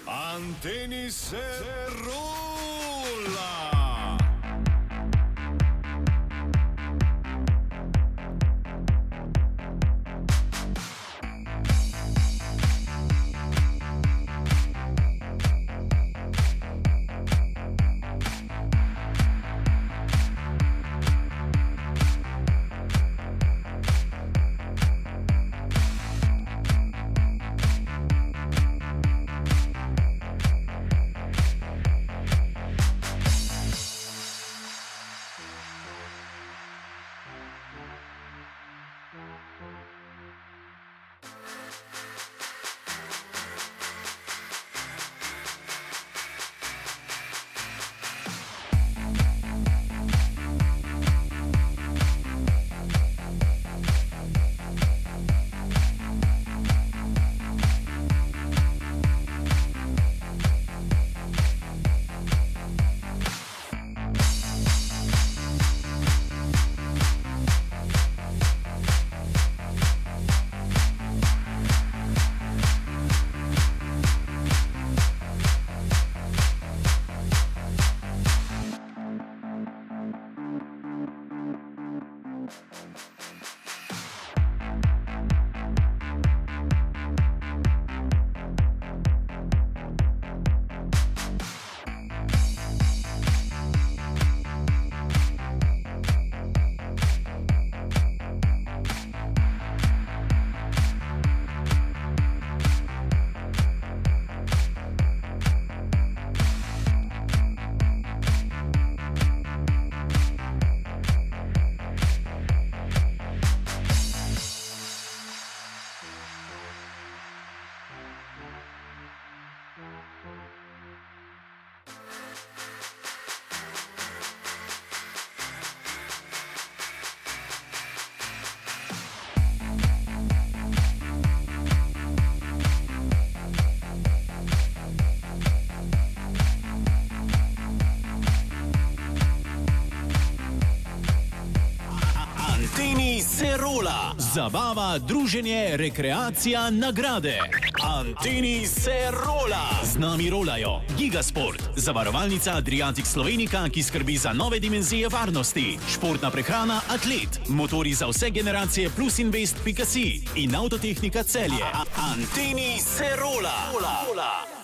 Anteni se rola! Anteni se rola. Zabava, druženje, rekreacija, nagrade. Anteni se rola. Z nami rolajo Gigasport, zavarovalnica Adriatic Slovenica, ki skrbi za nove dimenzije varnosti, športna prehrana Atlet, motori za vse generacije plus invest.si in Avtotehnika Celje. Anteni se rola.